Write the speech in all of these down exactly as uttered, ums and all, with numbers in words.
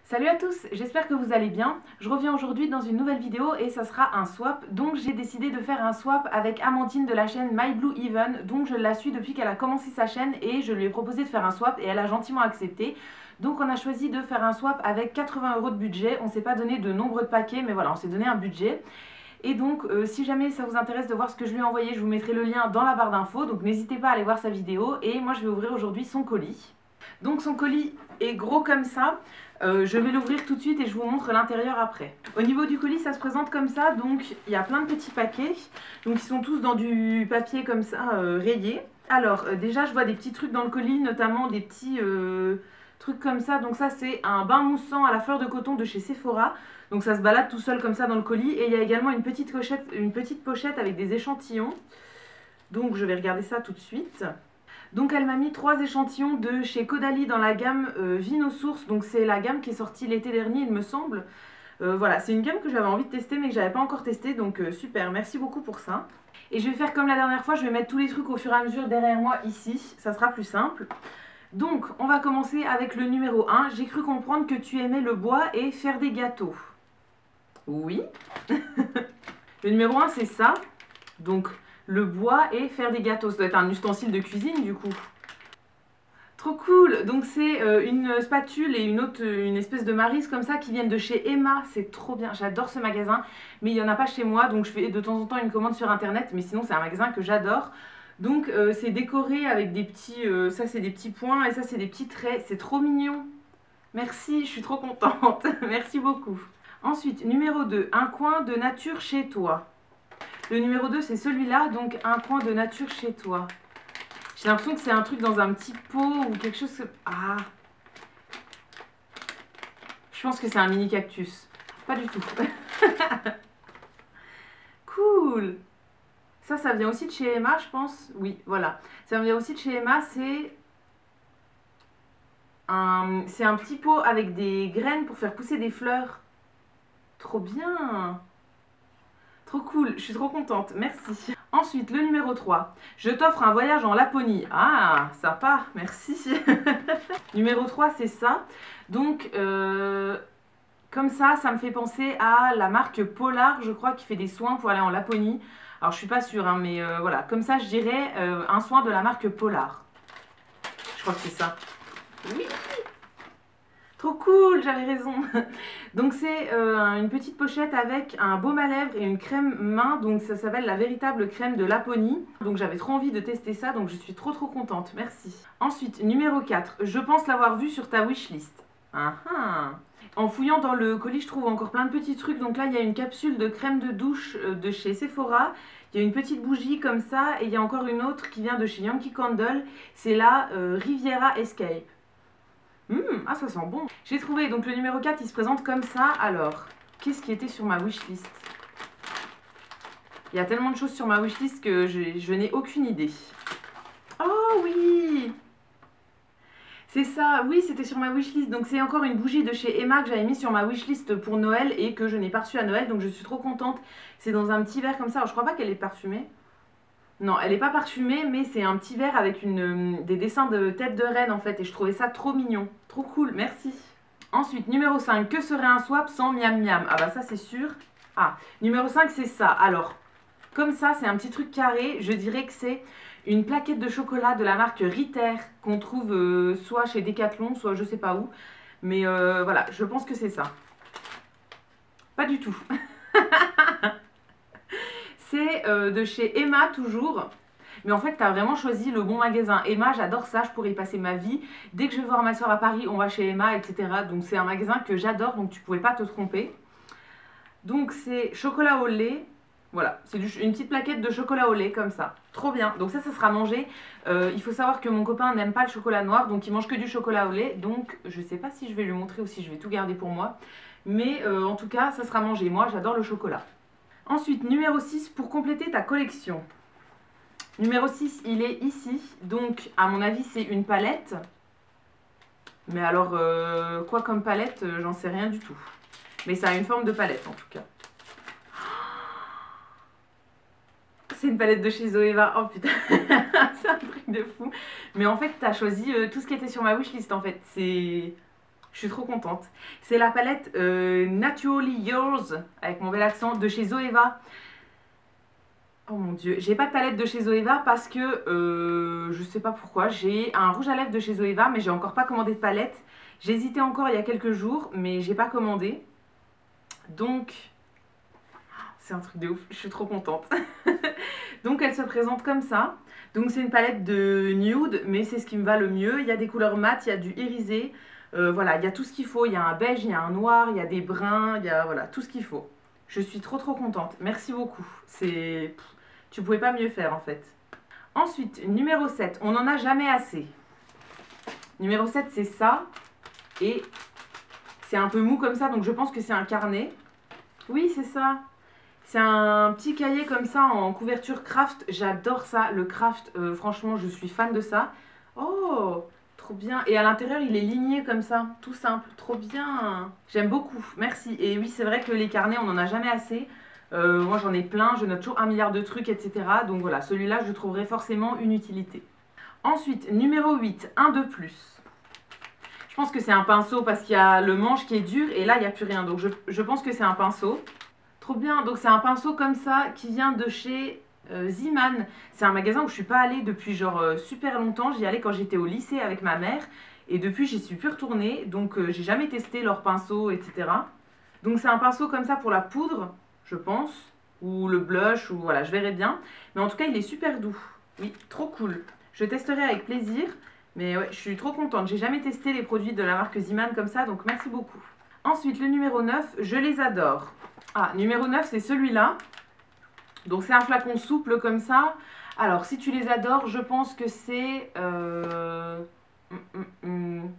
Salut à tous, j'espère que vous allez bien. Je reviens aujourd'hui dans une nouvelle vidéo et ça sera un swap. Donc j'ai décidé de faire un swap avec Amandine de la chaîne My Blue Even. Donc je la suis depuis qu'elle a commencé sa chaîne et je lui ai proposé de faire un swap et elle a gentiment accepté. Donc on a choisi de faire un swap avec quatre-vingts euros de budget. On ne s'est pas donné de nombre de paquets mais voilà, on s'est donné un budget. Et donc euh, si jamais ça vous intéresse de voir ce que je lui ai envoyé, je vous mettrai le lien dans la barre d'infos. Donc n'hésitez pas à aller voir sa vidéo et moi je vais ouvrir aujourd'hui son colis. Donc son colis est gros comme ça. Euh, je vais l'ouvrir tout de suite et je vous montre l'intérieur après. Au niveau du colis, ça se présente comme ça. Donc il y a plein de petits paquets. Donc ils sont tous dans du papier comme ça, euh, rayé. Alors euh, déjà je vois des petits trucs dans le colis, notamment des petits euh, trucs comme ça. Donc ça c'est un bain moussant à la fleur de coton de chez Sephora. Donc ça se balade tout seul comme ça dans le colis. Et il y a également une petite pochette, une petite pochette avec des échantillons. Donc je vais regarder ça tout de suite. Donc elle m'a mis trois échantillons de chez Caudalie dans la gamme euh, Vino Source. Donc c'est la gamme qui est sortie l'été dernier il me semble. Euh, voilà, c'est une gamme que j'avais envie de tester mais que j'avais pas encore testé. Donc euh, super, merci beaucoup pour ça. Et je vais faire comme la dernière fois, je vais mettre tous les trucs au fur et à mesure derrière moi ici. Ça sera plus simple. Donc on va commencer avec le numéro un. J'ai cru comprendre que tu aimais le bois et faire des gâteaux. Oui. Le numéro un c'est ça. Donc le bois et faire des gâteaux. Ça doit être un ustensile de cuisine du coup. Trop cool. Donc c'est euh, une spatule et une autre, une espèce de maryse comme ça qui viennent de chez Emma. C'est trop bien. J'adore ce magasin. Mais il n'y en a pas chez moi. Donc je fais de temps en temps une commande sur internet. Mais sinon c'est un magasin que j'adore. Donc euh, c'est décoré avec des petits... Euh, ça c'est des petits points et ça c'est des petits traits. C'est trop mignon. Merci, je suis trop contente. Merci beaucoup. Ensuite, numéro deux. Un coin de nature chez toi. Le numéro deux, c'est celui-là, donc un coin de nature chez toi. J'ai l'impression que c'est un truc dans un petit pot ou quelque chose... Que... Ah. Je pense que c'est un mini cactus. Pas du tout. Cool. Ça, ça vient aussi de chez Emma, je pense. Oui, voilà. Ça vient aussi de chez Emma, c'est... Un... C'est un petit pot avec des graines pour faire pousser des fleurs. Trop bien. Trop cool, je suis trop contente, merci. Ensuite, le numéro trois. Je t'offre un voyage en Laponie. Ah, sympa, merci. Numéro trois, c'est ça. Donc, euh, comme ça, ça me fait penser à la marque Polar, je crois, qui fait des soins pour aller en Laponie. Alors, je suis pas sûre, hein, mais euh, voilà. Comme ça, je dirais euh, un soin de la marque Polar. Je crois que c'est ça. Oui. Trop cool, j'avais raison. Donc c'est euh, une petite pochette avec un baume à lèvres et une crème main. Donc ça s'appelle la véritable crème de Laponie. Donc j'avais trop envie de tester ça, donc je suis trop trop contente, merci. Ensuite, numéro quatre. Je pense l'avoir vu sur ta wishlist. Ah ah. En fouillant dans le colis, je trouve encore plein de petits trucs. Donc là, il y a une capsule de crème de douche de chez Sephora. Il y a une petite bougie comme ça. Et il y a encore une autre qui vient de chez Yankee Candle. C'est la euh, Riviera Escape. Mmh, ah ça sent bon. J'ai trouvé, donc le numéro quatre il se présente comme ça. Alors, qu'est-ce qui était sur ma wishlist? Il y a tellement de choses sur ma wishlist que je, je n'ai aucune idée. Oh oui. C'est ça, oui c'était sur ma wishlist. Donc c'est encore une bougie de chez Emma que j'avais mis sur ma wishlist pour Noël et que je n'ai pas reçue à Noël. Donc je suis trop contente. C'est dans un petit verre comme ça. Alors je crois pas qu'elle est parfumée. Non, elle n'est pas parfumée, mais c'est un petit verre avec une, des dessins de tête de reine en fait. Et je trouvais ça trop mignon. Trop cool, merci. Ensuite, numéro cinq, que serait un swap sans miam miam? Ah bah ça c'est sûr. Ah, numéro cinq c'est ça. Alors, comme ça, c'est un petit truc carré. Je dirais que c'est une plaquette de chocolat de la marque Ritter qu'on trouve euh, soit chez Decathlon, soit je sais pas où. Mais euh, voilà, je pense que c'est ça. Pas du tout. C'est euh, de chez Emma toujours. Mais en fait, tu as vraiment choisi le bon magasin. Emma, j'adore ça, je pourrais y passer ma vie. Dès que je vais voir ma soeur à Paris, on va chez Emma, et cetera. Donc c'est un magasin que j'adore, donc tu pouvais pas te tromper. Donc c'est chocolat au lait. Voilà, c'est une petite plaquette de chocolat au lait comme ça. Trop bien. Donc ça, ça sera mangé. Euh, il faut savoir que mon copain n'aime pas le chocolat noir, donc il mange que du chocolat au lait. Donc je sais pas si je vais lui montrer ou si je vais tout garder pour moi. Mais euh, en tout cas, ça sera mangé. Moi, j'adore le chocolat. Ensuite, numéro six, pour compléter ta collection. Numéro six, il est ici. Donc, à mon avis, c'est une palette. Mais alors, euh, quoi comme palette, euh, j'en sais rien du tout. Mais ça a une forme de palette, en tout cas. C'est une palette de chez Zoeva. Oh putain, c'est un truc de fou. Mais en fait, tu as choisi euh, tout ce qui était sur ma wishlist, en fait. C'est... Je suis trop contente. C'est la palette euh, Naturally Yours, avec mon bel accent, de chez Zoeva. Oh mon dieu, j'ai pas de palette de chez Zoeva parce que euh, je sais pas pourquoi. J'ai un rouge à lèvres de chez Zoeva, mais j'ai encore pas commandé de palette. J'ai hésité encore il y a quelques jours, mais j'ai pas commandé. Donc, c'est un truc de ouf, je suis trop contente. Donc elle se présente comme ça. Donc c'est une palette de nude, mais c'est ce qui me va le mieux. Il y a des couleurs mat, il y a du irisé. Euh, voilà, il y a tout ce qu'il faut. Il y a un beige, il y a un noir, il y a des bruns, il y a voilà, tout ce qu'il faut. Je suis trop trop contente. Merci beaucoup. C'est... Tu pouvais pas mieux faire en fait. Ensuite, numéro sept. On n'en a jamais assez. Numéro sept, c'est ça. Et c'est un peu mou comme ça, donc je pense que c'est un carnet. Oui, c'est ça. C'est un petit cahier comme ça en couverture craft. J'adore ça, le craft. Euh, franchement, je suis fan de ça. Oh, trop bien. Et à l'intérieur, il est ligné comme ça. Tout simple. Trop bien. J'aime beaucoup. Merci. Et oui, c'est vrai que les carnets, on n'en a jamais assez. Euh, moi, j'en ai plein. Je note toujours un milliard de trucs, et cetera. Donc voilà, celui-là, je trouverai forcément une utilité. Ensuite, numéro huit. Un de plus. Je pense que c'est un pinceau parce qu'il y a le manche qui est dur. Et là, il n'y a plus rien. Donc je, je pense que c'est un pinceau. Trop bien, donc c'est un pinceau comme ça qui vient de chez euh, Zeeman. C'est un magasin où je suis pas allée depuis genre euh, super longtemps. J'y allais quand j'étais au lycée avec ma mère. Et depuis, j'y suis plus retournée. Donc euh, j'ai jamais testé leurs pinceaux, et cetera. Donc c'est un pinceau comme ça pour la poudre, je pense. Ou le blush, ou voilà, je verrai bien. Mais en tout cas, il est super doux. Oui, trop cool. Je testerai avec plaisir. Mais ouais, je suis trop contente. J'ai jamais testé les produits de la marque Zeeman comme ça, donc merci beaucoup. Ensuite, le numéro neuf, je les adore. Ah, numéro neuf, c'est celui-là. Donc, c'est un flacon souple comme ça. Alors, si tu les adores, je pense que c'est euh, mm, mm, mm,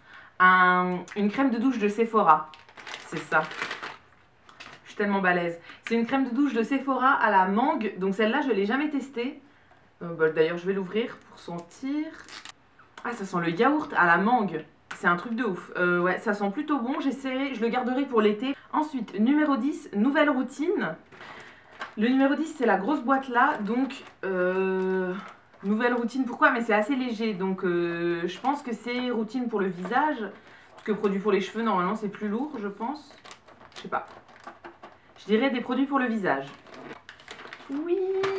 un, une crème de douche de Sephora. C'est ça. Je suis tellement balèze. C'est une crème de douche de Sephora à la mangue. Donc, celle-là, je ne l'ai jamais testée. Euh, bah, d'ailleurs, je vais l'ouvrir pour sentir. Ah, ça sent le yaourt à la mangue. C'est un truc de ouf. Euh, ouais, ça sent plutôt bon. J'essaierai, je le garderai pour l'été. Ensuite, numéro dix, nouvelle routine. Le numéro dix, c'est la grosse boîte là. Donc, euh, nouvelle routine. Pourquoi? Mais c'est assez léger. Donc, euh, je pense que c'est routine pour le visage. Parce que produit pour les cheveux, normalement, c'est plus lourd, je pense. Je sais pas. Je dirais des produits pour le visage. Oui,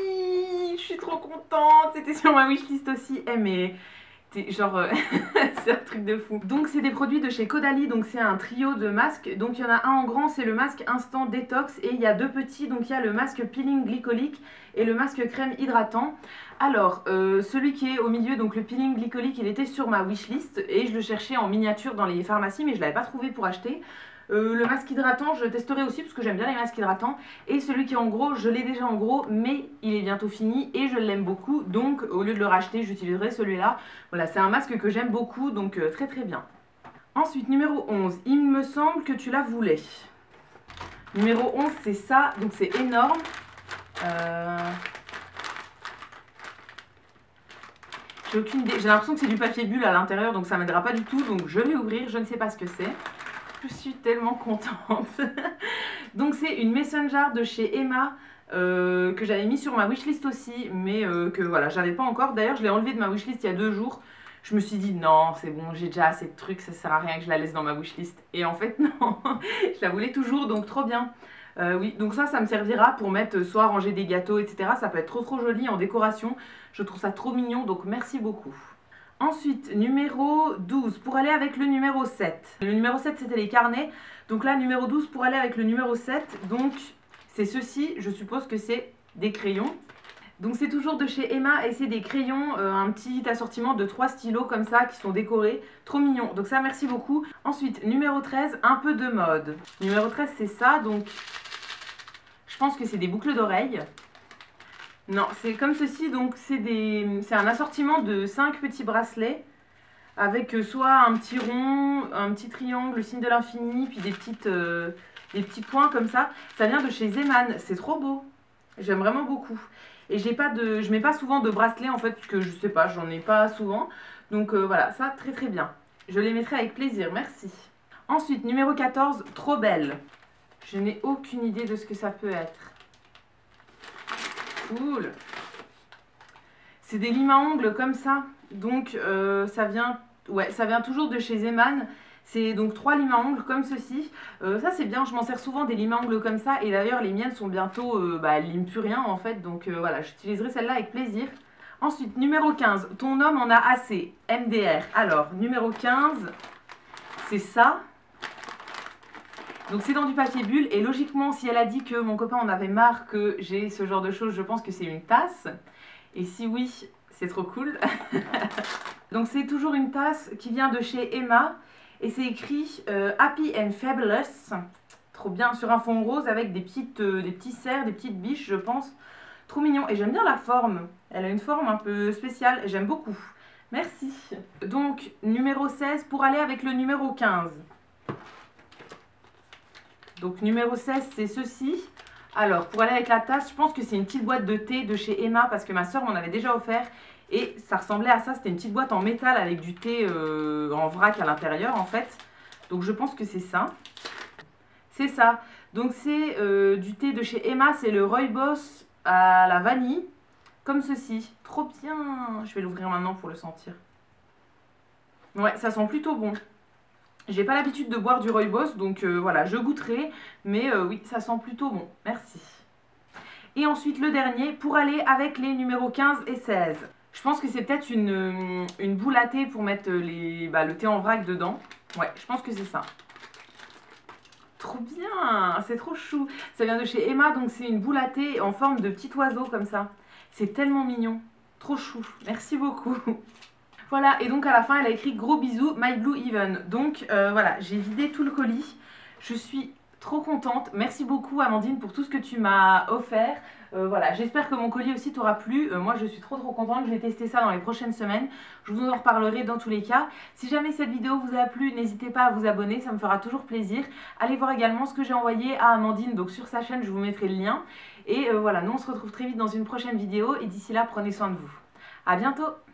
je suis trop contente. C'était sur ma wishlist aussi. Eh, mais... genre euh, c'est un truc de fou. Donc c'est des produits de chez Caudalie, donc c'est un trio de masques. Donc il y en a un en grand, c'est le masque instant détox, et il y a deux petits, donc il y a le masque peeling glycolique et le masque crème hydratant. Alors euh, celui qui est au milieu, donc le peeling glycolique, il était sur ma wishlist et je le cherchais en miniature dans les pharmacies, mais je l'avais pas trouvé pour acheter. Euh, le masque hydratant, je testerai aussi parce que j'aime bien les masques hydratants. Et celui qui est en gros, je l'ai déjà en gros, mais il est bientôt fini et je l'aime beaucoup. Donc au lieu de le racheter, j'utiliserai celui-là. Voilà, c'est un masque que j'aime beaucoup, donc euh, très très bien. Ensuite, numéro onze, il me semble que tu la voulais. Numéro onze, c'est ça, donc c'est énorme. Euh... J'ai aucune idée. J'ai l'impression que c'est du papier bulle à l'intérieur, donc ça ne m'aidera pas du tout. Donc je vais ouvrir, je ne sais pas ce que c'est. Je suis tellement contente. Donc c'est une Messenger de chez Emma euh, que j'avais mis sur ma wishlist aussi, mais euh, que voilà, j'avais pas encore. D'ailleurs, je l'ai enlevée de ma wishlist il y a deux jours. Je me suis dit non, c'est bon, j'ai déjà assez de trucs, ça sert à rien que je la laisse dans ma wishlist. Et en fait non, je la voulais toujours, donc trop bien. Euh, oui, donc ça, ça me servira pour mettre soit ranger des gâteaux, et cetera. Ça peut être trop trop joli en décoration. Je trouve ça trop mignon, donc merci beaucoup. Ensuite, numéro douze, pour aller avec le numéro sept. Le numéro sept, c'était les carnets. Donc là, numéro douze, pour aller avec le numéro sept. Donc, c'est ceci. Je suppose que c'est des crayons. Donc, c'est toujours de chez Emma et c'est des crayons. Euh, un petit assortiment de trois stylos comme ça qui sont décorés. Trop mignon. Donc ça, merci beaucoup. Ensuite, numéro treize, un peu de mode. Numéro treize, c'est ça. Donc, je pense que c'est des boucles d'oreilles. Non, c'est comme ceci, donc c'est un assortiment de cinq petits bracelets avec soit un petit rond, un petit triangle, le signe de l'infini, puis des, petites, euh, des petits points comme ça. Ça vient de chez Zeeman, c'est trop beau, j'aime vraiment beaucoup. Et j'ai pas de, je mets pas souvent de bracelets en fait, parce que je sais pas, j'en ai pas souvent. Donc euh, voilà, ça très très bien. Je les mettrai avec plaisir, merci. Ensuite, numéro quatorze, trop belle. Je n'ai aucune idée de ce que ça peut être. Cool. C'est des limes à ongles comme ça. Donc euh, ça vient ouais, ça vient toujours de chez Zeeman. C'est donc trois limes à ongles comme ceci. Euh, ça c'est bien, je m'en sers souvent des limes à ongles comme ça. Et d'ailleurs les miennes sont bientôt, euh, bah, elles liment plus rien en fait. Donc euh, voilà, j'utiliserai celle-là avec plaisir. Ensuite, numéro quinze, ton homme en a assez, M D R. Alors, numéro quinze, c'est ça. Donc c'est dans du papier bulle et logiquement si elle a dit que mon copain en avait marre que j'ai ce genre de choses, je pense que c'est une tasse. Et si oui, c'est trop cool. Donc c'est toujours une tasse qui vient de chez Emma et c'est écrit euh, Happy and Fabulous. Trop bien, sur un fond rose avec des, petites, euh, des petits cerfs, des petites biches je pense. Trop mignon et j'aime bien la forme. Elle a une forme un peu spéciale et j'aime beaucoup. Merci. Donc numéro seize pour aller avec le numéro quinze. Donc numéro seize c'est ceci. Alors pour aller avec la tasse, je pense que c'est une petite boîte de thé de chez Emma parce que ma soeur m'en avait déjà offert. Et ça ressemblait à ça, c'était une petite boîte en métal avec du thé euh, en vrac à l'intérieur en fait. Donc je pense que c'est ça. C'est ça. Donc c'est euh, du thé de chez Emma, c'est le Rooibos à la vanille. Comme ceci. Trop bien. Je vais l'ouvrir maintenant pour le sentir. Ouais, ça sent plutôt bon. J'ai pas l'habitude de boire du Rooibos, donc euh, voilà, je goûterai. Mais euh, oui, ça sent plutôt bon. Merci. Et ensuite, le dernier, pour aller avec les numéros quinze et seize. Je pense que c'est peut-être une, une boule à thé pour mettre les, bah, le thé en vrac dedans. Ouais, je pense que c'est ça. Trop bien, c'est trop chou. Ça vient de chez Emma, donc c'est une boule à thé en forme de petit oiseau comme ça. C'est tellement mignon. Trop chou. Merci beaucoup. Voilà, et donc à la fin, elle a écrit gros bisous, My Blue Even. Donc euh, voilà, j'ai vidé tout le colis. Je suis trop contente. Merci beaucoup Amandine pour tout ce que tu m'as offert. Euh, voilà, j'espère que mon colis aussi t'aura plu. Euh, moi, je suis trop trop contente. Je vais tester ça dans les prochaines semaines. Je vous en reparlerai dans tous les cas. Si jamais cette vidéo vous a plu, n'hésitez pas à vous abonner. Ça me fera toujours plaisir. Allez voir également ce que j'ai envoyé à Amandine. Donc sur sa chaîne, je vous mettrai le lien. Et euh, voilà, nous on se retrouve très vite dans une prochaine vidéo. Et d'ici là, prenez soin de vous. À bientôt!